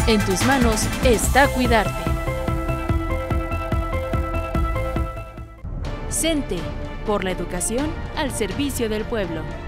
En tus manos está cuidarte. CENTE, por la educación al servicio del pueblo.